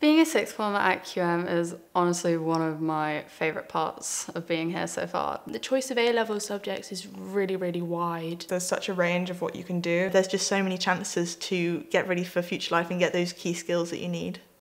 Being a sixth form at QM is honestly one of my favourite parts of being here so far. The choice of A-level subjects is really, really wide. There's such a range of what you can do. There's just so many chances to get ready for future life and get those key skills that you need.